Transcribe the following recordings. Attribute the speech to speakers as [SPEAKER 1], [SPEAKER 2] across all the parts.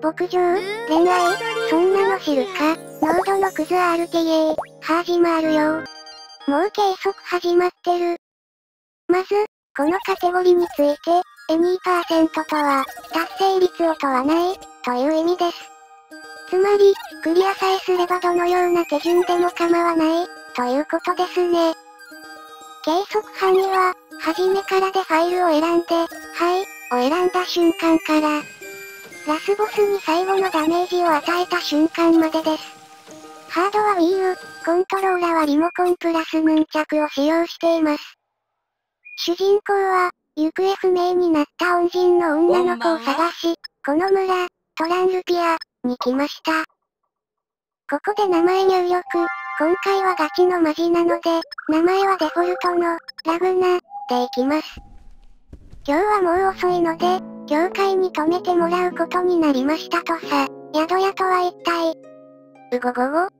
[SPEAKER 1] 牧場、恋愛、そんなの知るか。ノードのクズ RTA、始まるよ。もう計測始まってる。まず、このカテゴリーについて、2% とは、達成率を問わない、という意味です。つまり、クリアさえすればどのような手順でも構わない、ということですね。計測範囲は、初めからでファイルを選んで、はい、を選んだ瞬間から、ラスボスに最後のダメージを与えた瞬間までです。ハードは Wii U、コントローラはリモコンプラスヌンチャクを使用しています。主人公は、行方不明になった恩人の女の子を探し、この村、トランルピア、に来ました。ここで名前入力、今回はガチのマジなので、名前はデフォルトの、ラグナ、でいきます。今日はもう遅いので、教会に泊めてもらうことになりましたとさ、宿屋とは一体。うごごご。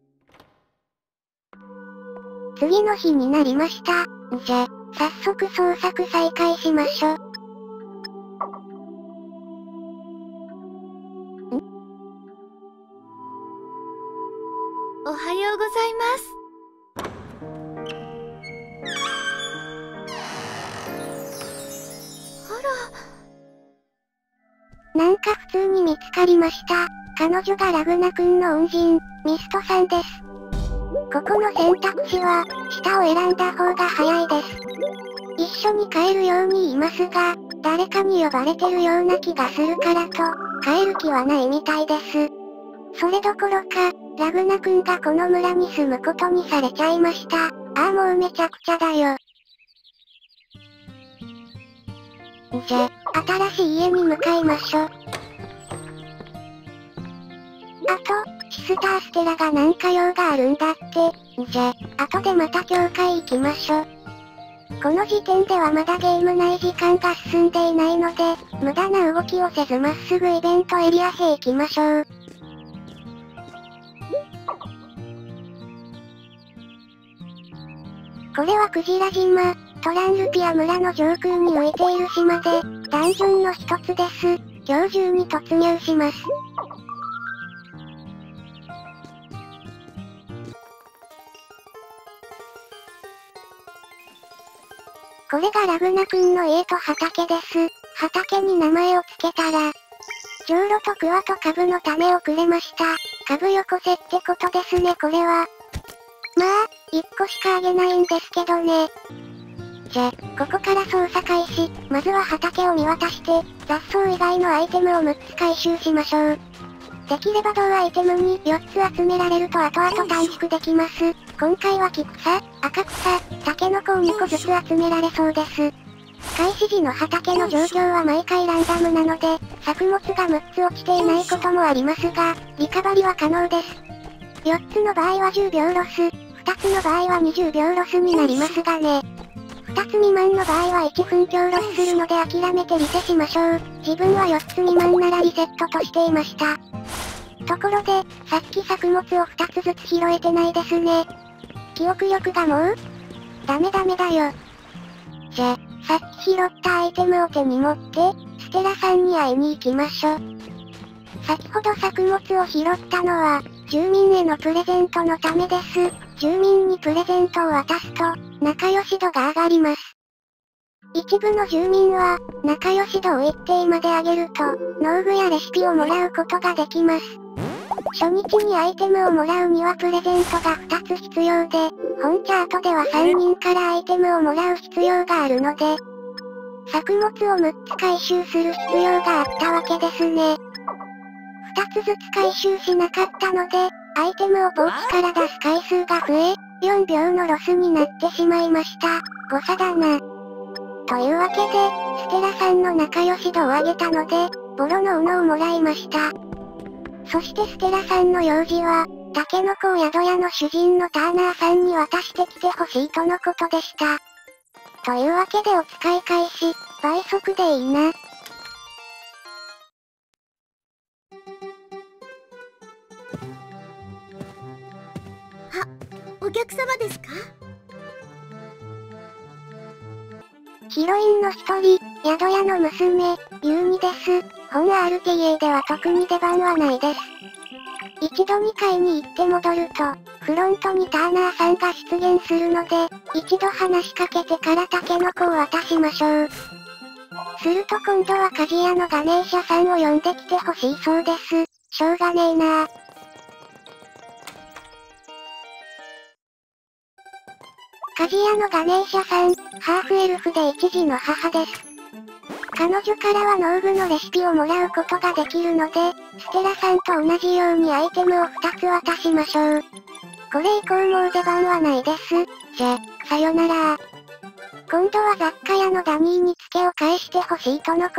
[SPEAKER 1] 次の日になりました。じゃ、早速捜索再開しましょ。
[SPEAKER 2] おはようございます。
[SPEAKER 1] なんか普通に見つかりました。彼女がラグナ君の恩人、ミストさんです。ここの選択肢は、下を選んだ方が早いです。一緒に帰るように言いますが、誰かに呼ばれてるような気がするからと、帰る気はないみたいです。それどころか、ラグナ君がこの村に住むことにされちゃいました。ああもうめちゃくちゃだよ。じゃ、新しい家に向かいましょ。あと、シスターステラがなんか用があるんだって。じゃ、後でまた教会行きましょ。この時点ではまだゲーム内時間が進んでいないので、無駄な動きをせずまっすぐイベントエリアへ行きましょう。これはクジラ島、トランルピア村の上空に浮いている島で、ダンジョンの一つです。今日中に突入します。これがラグナ君の家と畑です。畑に名前を付けたら、じょうろとクワと株の種をくれました。株よこせってことですねこれは。まあ、1個しかあげないんですけどね。じゃ、ここから捜査開始。まずは畑を見渡して、雑草以外のアイテムを6つ回収しましょう。できれば同アイテムに4つ集められると後々短縮できます。今回は木草、赤草、タケノコを2個ずつ集められそうです。開始時の畑の状況は毎回ランダムなので、作物が6つ落ちていないこともありますが、リカバリは可能です。4つの場合は10秒ロス、2つの場合は20秒ロスになりますがね。2つ未満の場合は1分強ロスするので諦めてリセしましょう。自分は4つ未満ならリセットとしていました。ところで、さっき作物を2つずつ拾えてないですね。記憶力がもうダメだよ。じゃ、さっき拾ったアイテムを手に持って、ステラさんに会いに行きましょ。先ほど作物を拾ったのは、住民へのプレゼントのためです。住民にプレゼントを渡すと、仲良し度が上がります。一部の住民は、仲良し度を一定まで上げると、農具やレシピをもらうことができます。初日にアイテムをもらうにはプレゼントが2つ必要で、本チャートでは3人からアイテムをもらう必要があるので、作物を6つ回収する必要があったわけですね。2つずつ回収しなかったので、アイテムをポーチから出す回数が増え、4秒のロスになってしまいました。誤差だな。というわけで、ステラさんの仲良し度を上げたので、ボロの斧をもらいました。そしてステラさんの用事は、タケノコを宿屋の主人のターナーさんに渡してきてほしいとのことでした。というわけでお使い開始、倍速でいいな。
[SPEAKER 2] お客様ですか？
[SPEAKER 1] ヒロインの一人、宿屋の娘、 ビュー2です。本 RTA では特に出番はないです。一度2階に行って戻ると、フロントにターナーさんが出現するので、一度話しかけてからタケノコを渡しましょう。すると今度は鍛冶屋のガネーシャさんを呼んできてほしいそうです。しょうがねえなあ。鍛冶屋のガネーシャさん、ハーフエルフで一児の母です。彼女からは農具のレシピをもらうことができるので、ステラさんと同じようにアイテムを2つ渡しましょう。これ以降もう出番はないです。じゃ、さよなら。今度は雑貨屋のダニーにツケを返してほしいとのこと。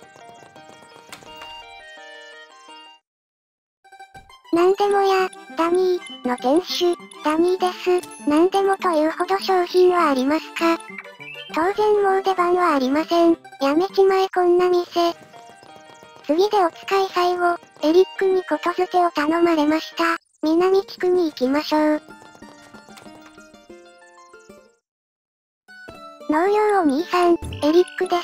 [SPEAKER 1] なんでもや、ダニー、の店主、ダニーです。なんでもというほど商品はありますか？当然もう出番はありません。やめちまえこんな店。次でお使い最後、エリックにことづてを頼まれました。南地区に行きましょう。農業お兄さん、エリックです。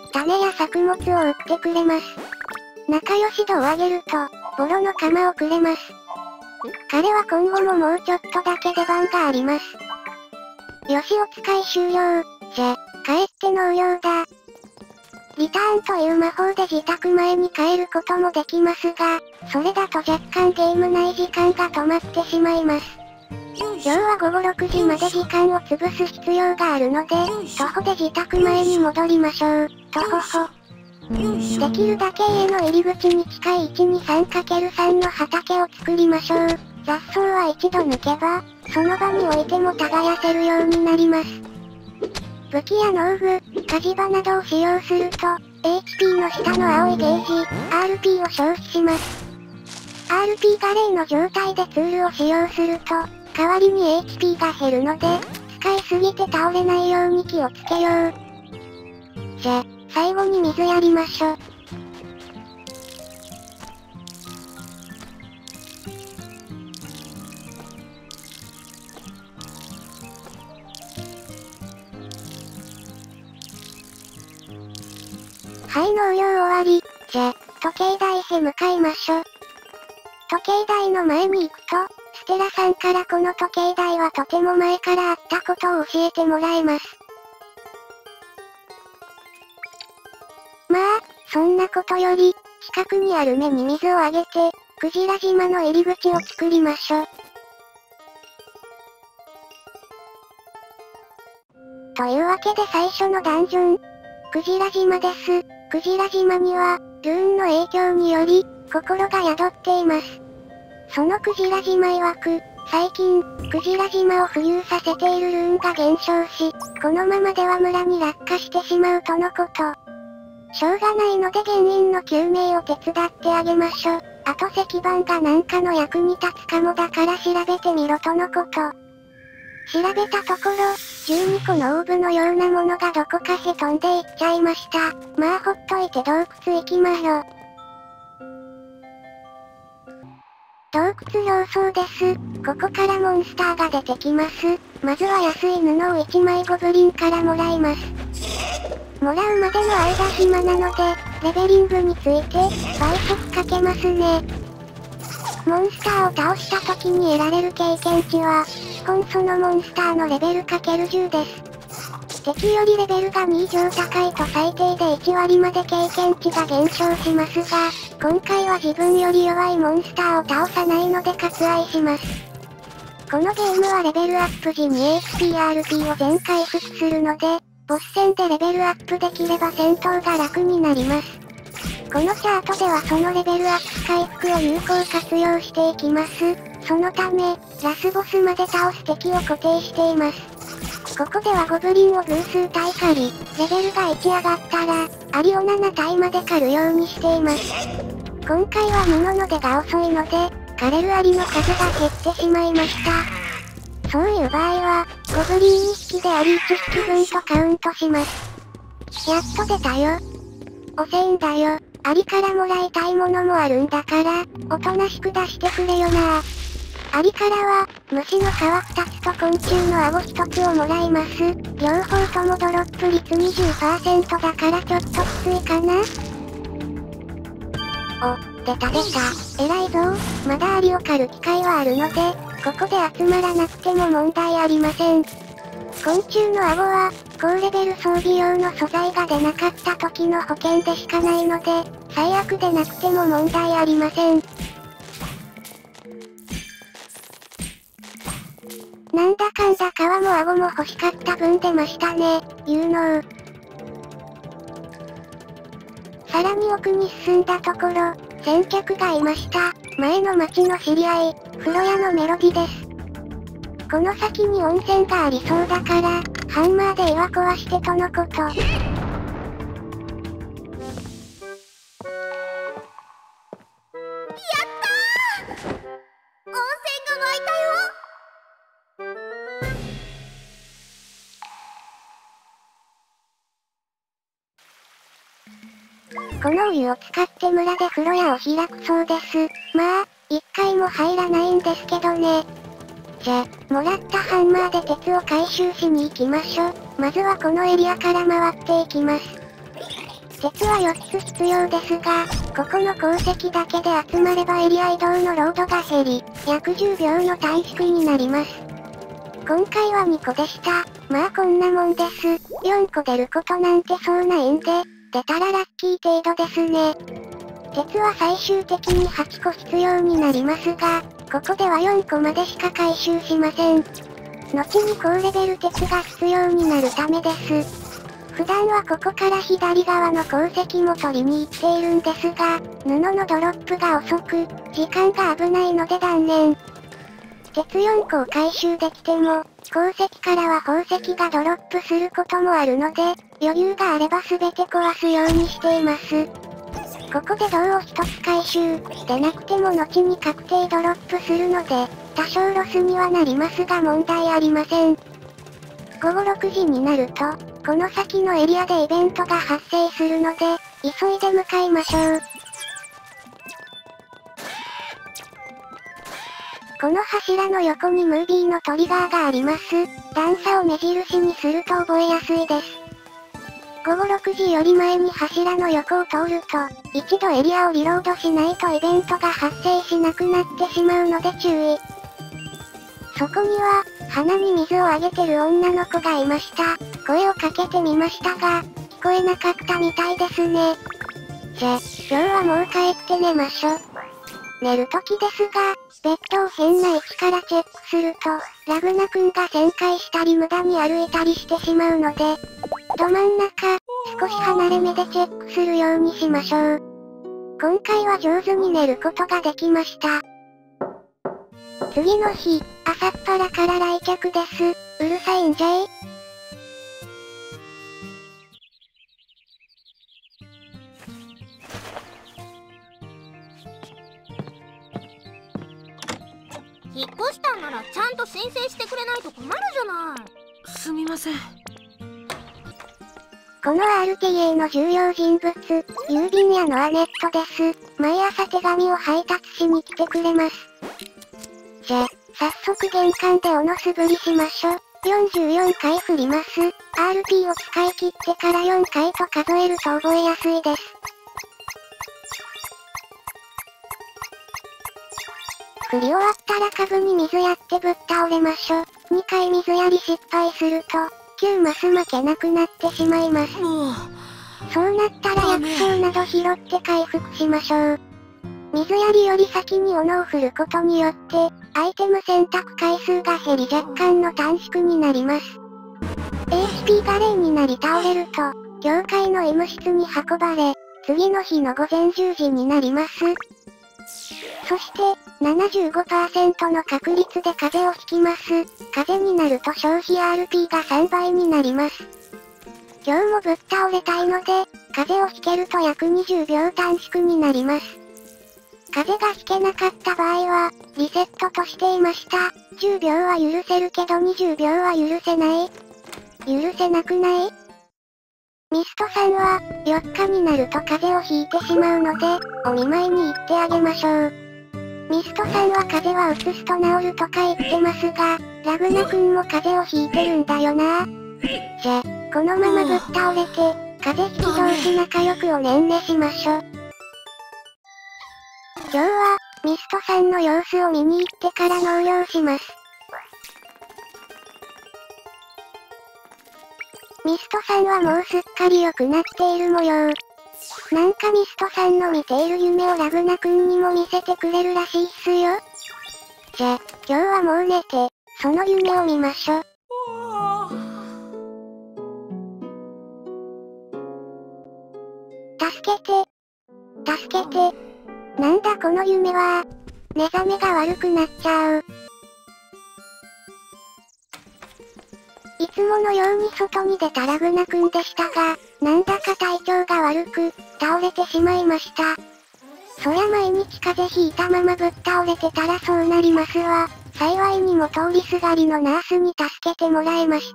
[SPEAKER 1] 種や作物を売ってくれます。仲良し度を上げると、ボロの釜をくれます。彼は今後ももうちょっとだけ出番があります。よしお使い終了。じゃ、帰って農業だ。リターンという魔法で自宅前に帰ることもできますが、それだと若干ゲーム内時間が止まってしまいます。今日は午後6時まで時間を潰す必要があるので、徒歩で自宅前に戻りましょう。とほほ。できるだけ家の入り口に近い 123×3 の畑を作りましょう。雑草は一度抜けば、その場に置いても耕せるようになります。武器や農具、火事場などを使用すると、HP の下の青いゲージ、RP を消費します。RP が0の状態でツールを使用すると、代わりに HP が減るので、使いすぎて倒れないように気をつけよう。じゃ、最後に水やりましょ。はい、農業終わり。じゃ、時計台へ向かいましょ。時計台の前に行くと、ステラさんからこの時計台はとても前からあったことを教えてもらえます。まあ、そんなことより、近くにある目に水をあげて、クジラ島の入り口を作りましょ。というわけで最初のダンジョン、クジラ島です。クジラ島には、ルーンの影響により、心が宿っています。そのクジラ島曰く、最近、クジラ島を浮遊させているルーンが減少し、このままでは村に落下してしまうとのこと。しょうがないので原因の究明を手伝ってあげましょ。あと石板がなんかの役に立つかもだから調べてみろとのこと。調べたところ、12個のオーブのようなものがどこかへ飛んでいっちゃいました。まあほっといて洞窟行きましょ。洞窟表層です。ここからモンスターが出てきます。まずは安い布を1枚ゴブリンからもらいます。もらうまでの間暇なので、レベリングについて、倍速かけますね。モンスターを倒した時に得られる経験値は、本そのモンスターのレベル ×10 です。敵よりレベルが2以上高いと最低で1割まで経験値が減少しますが、今回は自分より弱いモンスターを倒さないので割愛します。このゲームはレベルアップ時に HP、RP を全回復するので、ボス戦でレベルアップできれば戦闘が楽になります。このチャートではそのレベルアップ回復を有効活用していきます。そのため、ラスボスまで倒す敵を固定しています。ここではゴブリンを偶数体狩り、レベルが1上がったら、アリを7体まで狩るようにしています。今回は布の出が遅いので、狩れるアリの数が減ってしまいました。そういう場合は、ゴブリン2匹でアリ1匹分とカウントします。やっと出たよ。遅いんだよ。アリからもらいたいものもあるんだから、おとなしく出してくれよな。アリからは、虫の皮2つと昆虫の顎1つをもらいます。 両方ともドロップ率 20% だからちょっときついかな。お、出た。偉いぞ。まだアリを狩る機会はあるので、ここで集まらなくても問題ありません。昆虫の顎は、高レベル装備用の素材が出なかった時の保険でしかないので、最悪でなくても問題ありません。なんだかんだ皮も顎も欲しかった分出ましたね、有能。さらに奥に進んだところ、先客がいました。前の町の知り合い、風呂屋のメロディです。この先に温泉がありそうだから、ハンマーで岩壊してとのこと。やったー！
[SPEAKER 2] 温泉が湧いたよ。
[SPEAKER 1] このお湯を使って村で風呂屋を開くそうです。まあ、一回も入らないんですけどね。じゃ、もらったハンマーで鉄を回収しに行きましょ。まずはこのエリアから回っていきます。鉄は4つ必要ですが、ここの鉱石だけで集まればエリア移動のロードが減り、約10秒の短縮になります。今回は2個でした。まあこんなもんです。4個出ることなんてそうないんで、出たらラッキー程度ですね。鉄は最終的に8個必要になりますが、ここでは4個までしか回収しません。後に高レベル鉄が必要になるためです。普段はここから左側の鉱石も取りに行っているんですが、布のドロップが遅く、時間が危ないので断念。鉄4個を回収できても、鉱石からは宝石がドロップすることもあるので、余裕があれば全て壊すようにしています。ここで銅を1つ回収、でなくても後に確定ドロップするので、多少ロスにはなりますが問題ありません。午後6時になると、この先のエリアでイベントが発生するので、急いで向かいましょう。この柱の横にムービーのトリガーがあります。段差を目印にすると覚えやすいです。午後6時より前に柱の横を通ると、一度エリアをリロードしないとイベントが発生しなくなってしまうので注意。そこには、鼻に水をあげてる女の子がいました。声をかけてみましたが、聞こえなかったみたいですね。じゃ、今日はもう帰って寝ましょ。寝る時ですが、ベッドを変な位置からチェックすると、ラグナ君が旋回したり無駄に歩いたりしてしまうので、ど真ん中、少し離れ目でチェックするようにしましょう。今回は上手に寝ることができました。次の日、朝っぱらから来客です。うるさいんじゃい？
[SPEAKER 2] 引っ越したんならちゃんと申請してくれないと困るじゃない。
[SPEAKER 3] すみません。
[SPEAKER 1] この RTA の重要人物、郵便屋のアネットです。毎朝手紙を配達しに来てくれます。じゃ、早速玄関でおのすぶりしましょ。44回振ります。RP を使い切ってから4回と数えると覚えやすいです。振り終わったら株に水やってぶっ倒れましょ。2回水やり失敗すると、9マス負けなくなってしまいます。そうなったら薬草など拾って回復しましょう。水やりより先に斧を振ることによって、アイテム選択回数が減り若干の短縮になります。HP が0になり倒れると、教会の医務室に運ばれ、次の日の午前10時になります。そして、75% の確率で風邪をひきます。風邪になると消費 RP が3倍になります。今日もぶっ倒れたいので、風邪をひけると約20秒短縮になります。風邪がひけなかった場合は、リセットとしていました。10秒は許せるけど20秒は許せない？許せなくない？ミストさんは、4日になると風邪をひいてしまうので、お見舞いに行ってあげましょう。ミストさんは風邪は移すと治るとか言ってますが、ラグナ君も風邪をひいてるんだよな。 じゃ、このままぶっ倒れて、風邪ひき同士仲良くおねんねしましょ。今日は、ミストさんの様子を見に行ってから農業します。ミストさんはもうすっかり良くなっている模様。なんかミストさんの見ている夢をラグナくんにも見せてくれるらしいっすよ。じゃ、今日はもう寝て、その夢を見ましょ。助けて。助けて。なんだこの夢は。目覚めが悪くなっちゃう。いつものように外に出たラグナくんでしたが、なんだか体調が悪く、倒れてしまいました。そりゃ毎日風邪ひいたままぶっ倒れてたらそうなりますわ。幸いにも通りすがりのナースに助けてもらえました。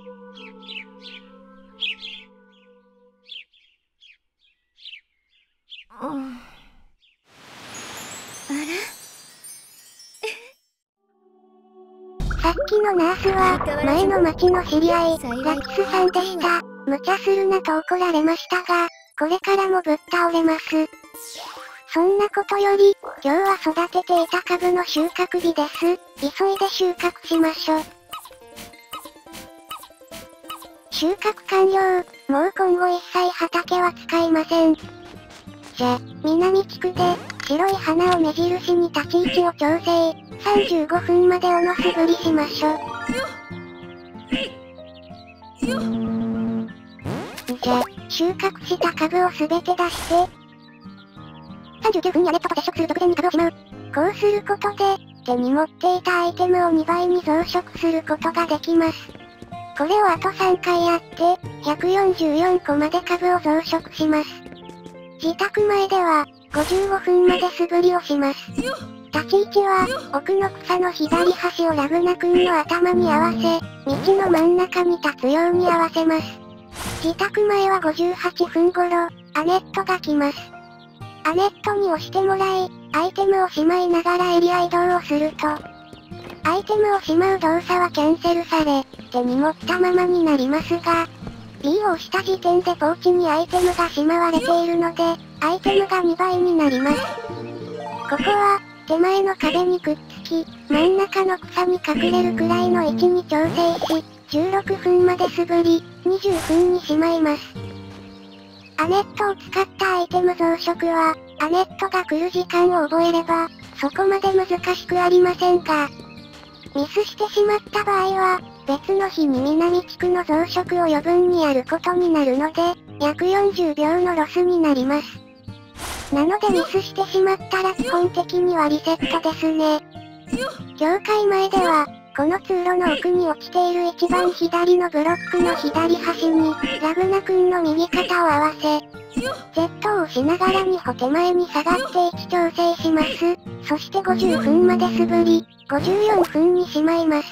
[SPEAKER 1] さっきのナースは、前の町の知り合い、ラキスさんでした。無茶するなと怒られましたが、これからもぶっ倒れます。そんなことより、今日は育てていた株の収穫日です。急いで収穫しましょ。収穫完了。もう今後一切畑は使いません。じゃ、南地区で、白い花を目印に立ち位置を調整。35分までおの素振りしましょ。じゃ、収穫した株をすべて出して。39分やネットと接触する直前に株をしまう。こうすることで、手に持っていたアイテムを2倍に増殖することができます。これをあと3回やって、144個まで株を増殖します。自宅前では、55分まで素振りをします。立ち位置は、奥の草の左端をラグナくんの頭に合わせ、道の真ん中に立つように合わせます。自宅前は58分頃、アネットが来ます。アネットに押してもらい、アイテムをしまいながらエリア移動をすると、アイテムをしまう動作はキャンセルされ、手に持ったままになりますが、B を押した時点でポーチにアイテムがしまわれているので、アイテムが2倍になります。ここは、手前の壁にくっつき、真ん中の草に隠れるくらいの位置に調整し、16分まで素振り、20分にしまいます。アネットを使ったアイテム増殖は、アネットが来る時間を覚えれば、そこまで難しくありませんが、ミスしてしまった場合は、別の日に南地区の増殖を余分にやることになるので、約40秒のロスになります。なのでミスしてしまったら基本的にはリセットですね。境界前では、この通路の奥に落ちている一番左のブロックの左端に、ラグナくんの右肩を合わせ、Z を押しながら2歩手前に下がって位置調整します。そして50分まで素振り、54分にしまいます。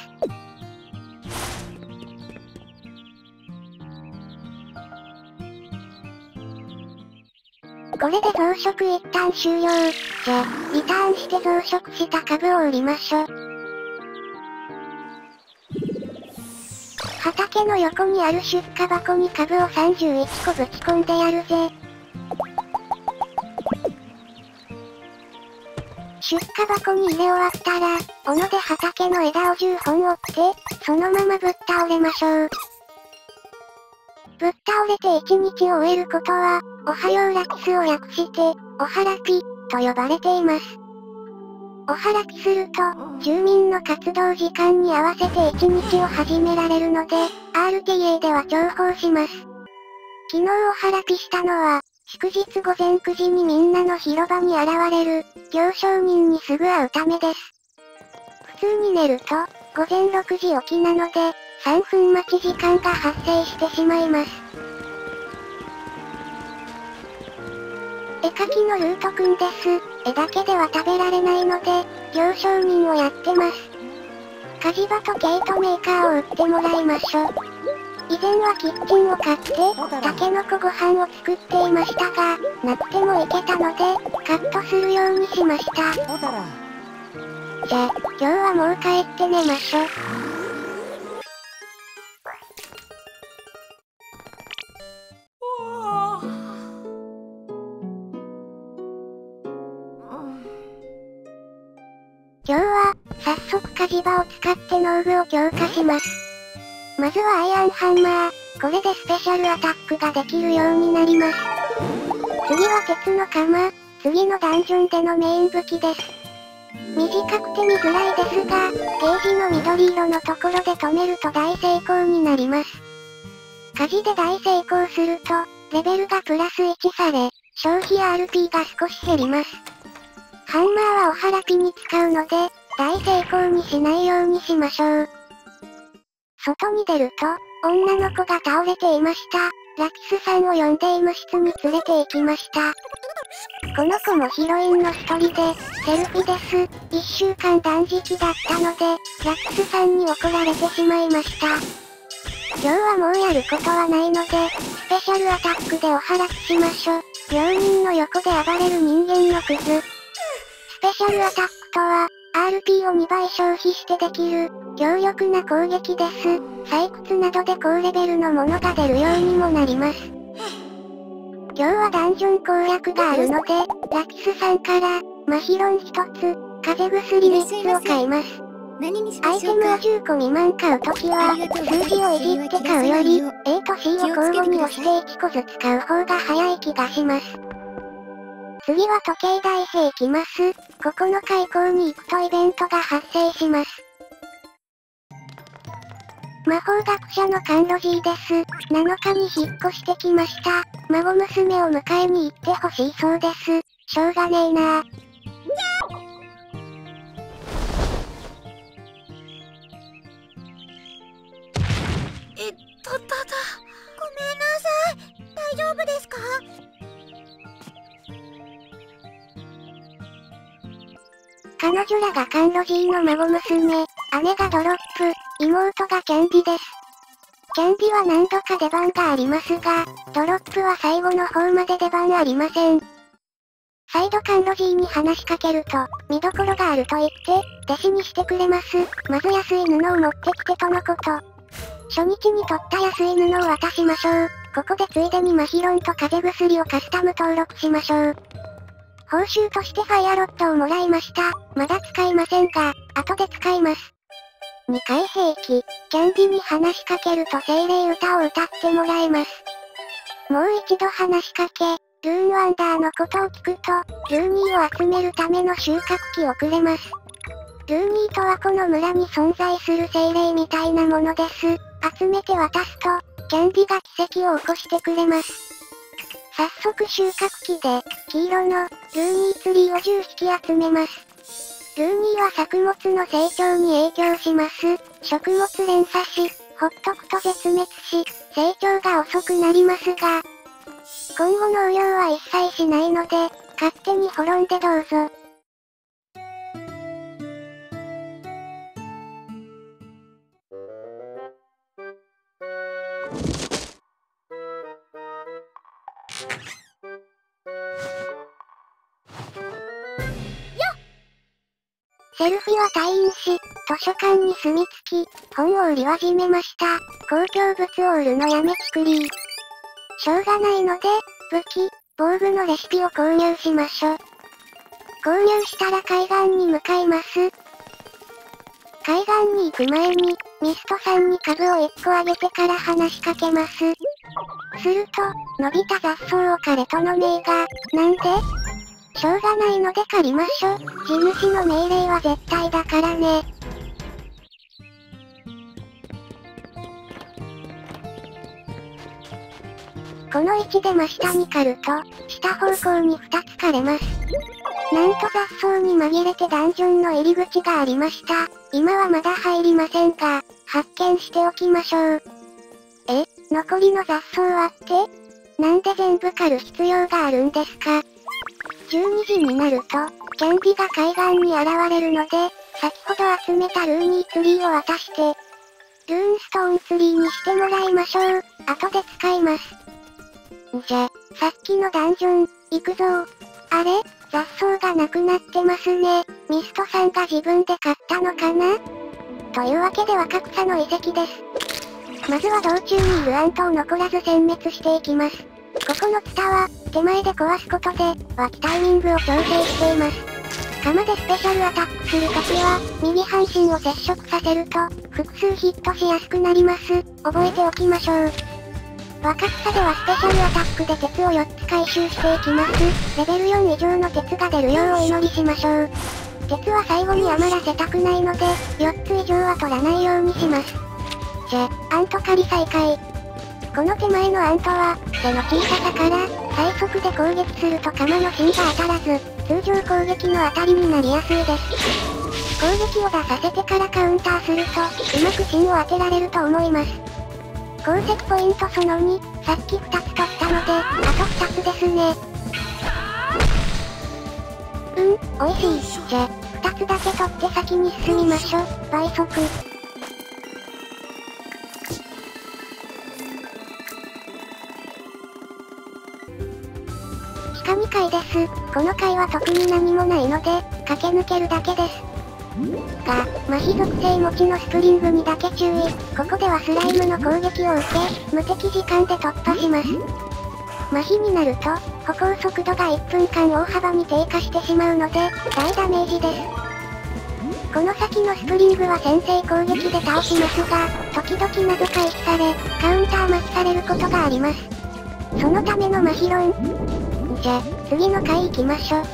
[SPEAKER 1] これで増殖一旦終了。じゃ、リターンして増殖した株を売りましょ。畑の横にある出荷箱に株を31個ぶち込んでやるぜ。出荷箱に入れ終わったら、斧で畑の枝を10本折って、そのままぶっ倒れましょう。ぶっ倒れて1日を終えることは、おはようラキスを略して、おはらき、と呼ばれています。おはらきすると、住民の活動時間に合わせて1日を始められるので、RTA では重宝します。昨日おはらきしたのは、祝日午前9時にみんなの広場に現れる、行商人にすぐ会うためです。普通に寝ると、午前6時起きなので、3分待ち時間が発生してしまいます。絵描きのルートくんです。絵だけでは食べられないので、行商人をやってます。火事場と毛糸メーカーを売ってもらいましょう。以前はキッチンを買って、タケノコご飯を作っていましたが、なくてもいけたので、カットするようにしました。じゃあ、今日はもう帰って寝ましょ。 今日は、早速火事場を使って農具を強化します。まずはアイアンハンマー。これでスペシャルアタックができるようになります。次は鉄の鎌。次のダンジョンでのメイン武器です。短くて見づらいですが、ゲージの緑色のところで止めると大成功になります。火事で大成功すると、レベルがプラス1され、消費 RP が少し減ります。ハンマーはおはらぴに使うので、大成功にしないようにしましょう。外に出ると、女の子が倒れていました。ラキスさんを呼んで医務室に連れて行きました。この子もヒロインの一人で、セルフィです。1週間断食だったので、ラキスさんに怒られてしまいました。今日はもうやることはないので、スペシャルアタックでおはらきしましょ。病人の横で暴れる人間のクズ。スペシャルアタックとは、RP を2倍消費してできる、強力な攻撃です。採掘などで高レベルのものが出るようにもなります。今日はダンジョン攻略があるので、ラキスさんから、マヒロン1つ、風邪薬3つを買います。アイテムを10個未満買うときは、数字をいじって買うより、A と C を交互に押して1個ずつ買う方が早い気がします。次は時計台へ行きます。ここの開口に行くとイベントが発生します。魔法学者のカンロジーです。7日に引っ越してきました。孫娘を迎えに行ってほしいそうです。しょうがねえなぁ。
[SPEAKER 2] ごめんなさい。大丈夫ですか？
[SPEAKER 1] 彼女らがカンロジーの孫娘、姉がドロップ、妹がキャンビです。キャンビは何度か出番がありますが、ドロップは最後の方まで出番ありません。再度カンロジーに話しかけると、見どころがあると言って、弟子にしてくれます。まず安い布を持ってきてとのこと。初日に取った安い布を渡しましょう。ここでついでにマヒロンと風邪薬をカスタム登録しましょう。報酬としてファイアロッドをもらいました。まだ使いませんが、後で使います。2回兵器、キャンディに話しかけると精霊歌を歌ってもらえます。もう一度話しかけ、ルーンワンダーのことを聞くと、ルーニーを集めるための収穫機をくれます。ルーニーとはこの村に存在する精霊みたいなものです。集めて渡すと、キャンディが奇跡を起こしてくれます。早速収穫機で、黄色の、ルーニーツリーを10匹集めます。ルーニーは作物の成長に影響します。食物連鎖し、ほっとくと絶滅し、成長が遅くなりますが、今後農業は一切しないので、勝手に滅んでどうぞ。セルフィは退院し、図書館に住み着き、本を売り始めました。公共物を売るのやめちくりー。しょうがないので、武器、防具のレシピを購入しましょ。購入したら海岸に向かいます。海岸に行く前に、ミストさんに株を1個あげてから話しかけます。すると、伸びた雑草を彼との命が、なんで？しょうがないので借りましょ。地主の命令は絶対だからね。この位置で真下に狩ると、下方向に2つ狩れます。なんと雑草に紛れてダンジョンの入り口がありました。今はまだ入りませんが、発見しておきましょう。残りの雑草はってなんで全部狩る必要があるんですか？12時になると、キャンディが海岸に現れるので、先ほど集めたルーニーツリーを渡して、ルーンストーンツリーにしてもらいましょう。後で使います。じゃ、さっきのダンジョン、行くぞー。あれ？雑草がなくなってますね。ミストさんが自分で買ったのかな？というわけで若草の遺跡です。まずは道中にいるアントを残らず殲滅していきます。ここのツタは、手前で壊すことで、湧きタイミングを調整しています。 鎌でスペシャルアタックするときは、右半身を接触させると、複数ヒットしやすくなります。覚えておきましょう。若草ではスペシャルアタックで鉄を4つ回収していきます。レベル4以上の鉄が出るようお祈りしましょう。鉄は最後に余らせたくないので、4つ以上は取らないようにします。アント狩り再開。この手前のアントは、背の小ささから、最速で攻撃すると鎌の芯が当たらず、通常攻撃の当たりになりやすいです。攻撃を出させてからカウンターすると、うまく芯を当てられると思います。功績ポイントその2、さっき2つ取ったので、あと2つですね。美味しい。2つだけ取って先に進みましょう。倍速。地下2階です。この階は特に何もないので、駆け抜けるだけです。が、麻痺属性持ちのスプリングにだけ注意。ここではスライムの攻撃を受け、無敵時間で突破します。麻痺になると、歩行速度が1分間大幅に低下してしまうので、大ダメージです。この先のスプリングは先制攻撃で倒しますが、時々謎回避され、カウンター麻痺されることがあります。そのための麻痺論。じゃ、次の回行きましょう。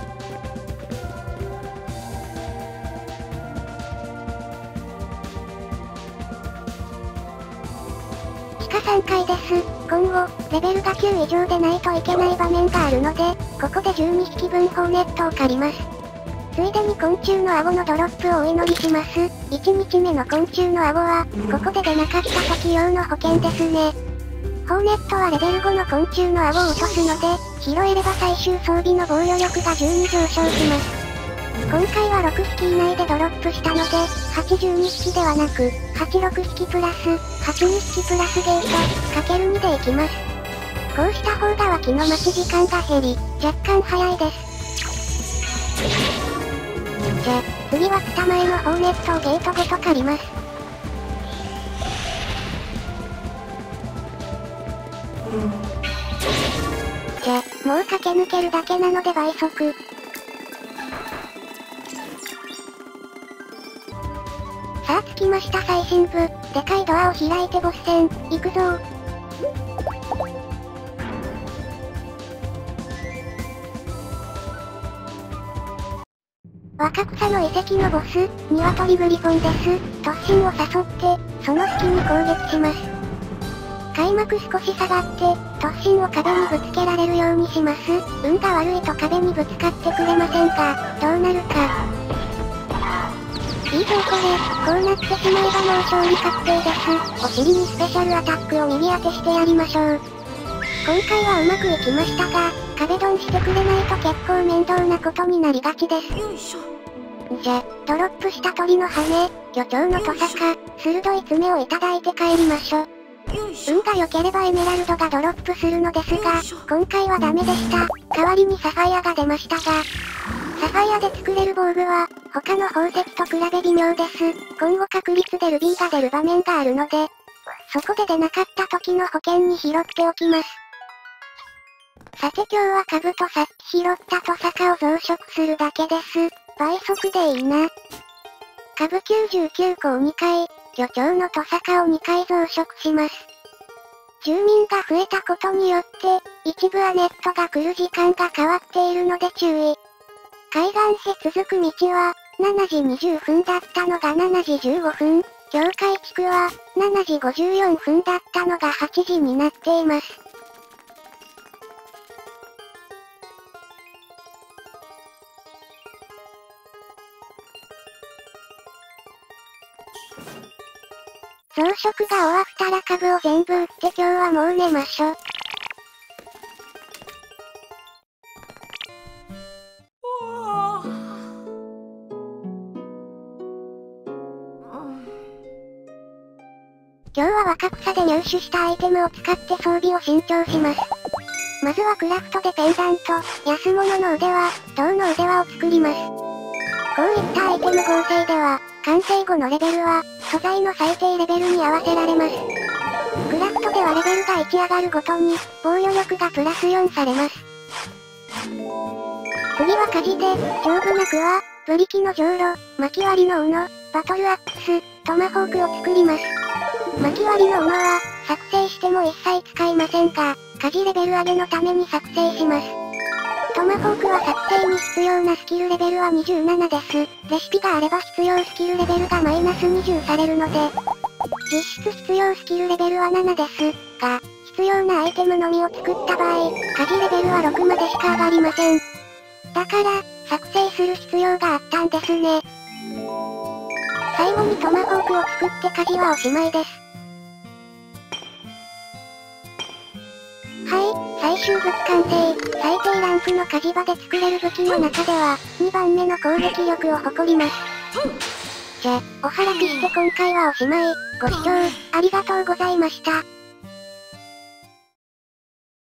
[SPEAKER 1] 地下3階です。今後、レベルが9以上でないといけない場面があるので、ここで12匹分ホーネットを借ります。ついでに昆虫の顎のドロップをお祈りします。1日目の昆虫の顎は、ここで出なかった時用の保険ですね。ホーネットはレベル5の昆虫の顎を落とすので、拾えれば最終装備の防御力が12上昇します。今回は6匹以内でドロップしたので、82匹ではなく、86匹プラス、82匹プラスゲート、かける2でいきます。こうした方が脇の待ち時間が減り、若干早いです。次はツタ前のホーネットをゲートごと借ります。もう駆け抜けるだけなので倍速。さあ着きました最深部。でかいドアを開いてボス戦、行くぞー。若草の遺跡のボス、ニワトリグリフォンです。突進を誘って、その隙に攻撃します。開幕少し下がって、突進を壁にぶつけられるようにします。運が悪いと壁にぶつかってくれませんが、どうなるか。いいぞこれ、こうなってしまえばもう勝利確定です。お尻にスペシャルアタックを右当てしてやりましょう。今回はうまくいきましたが、壁ドンしてくれないと結構面倒なことになりがちです。ドロップした鳥の羽、魚鳥のトサカ、鋭い爪をいただいて帰りましょう。運が良ければエメラルドがドロップするのですが、今回はダメでした。代わりにサファイアが出ましたが、サファイアで作れる防具は、他の宝石と比べ微妙です。今後確率でルビーが出る場面があるので、そこで出なかった時の保険に拾っておきます。さて今日は株とさっき拾ったトサカを増殖するだけです。倍速でいいな。株99個を2回、魚鳥のトサカを2回増殖します。住民が増えたことによって、一部はネットが来る時間が変わっているので注意。海岸へ続く道は、7時20分だったのが7時15分、境界地区は、7時54分だったのが8時になっています。増殖が終わったら株を全部売って今日はもう寝ましょ。今日は若草で入手したアイテムを使って装備を新調します。まずはクラフトでペンダント、安物の腕輪、銅の腕輪を作ります。こういったアイテム合成では、完成後のレベルは、素材の最低レベルに合わせられます。クラフトではレベルが1上がるごとに、防御力がプラス4されます。 次は火事で、丈夫な桑、ブリキのじょうろ、薪割りの斧、バトルアックス、トマホークを作ります。薪割りの斧は、作成しても一切使いませんが、火事レベル上げのために作成します。トマホークは作成に必要なスキルレベルは27です。レシピがあれば必要スキルレベルがマイナス20されるので、実質必要スキルレベルは7です。が、必要なアイテムのみを作った場合、火事レベルは6までしか上がりません。だから、作成する必要があったんですね。最後にトマホークを作って火事はおしまいです。はい、最終武器完成。最低ランクの火事場で作れる武器の中では、2番目の攻撃力を誇ります。じゃ、おはらきして今回はおしまい。ご視聴、ありがとうございました。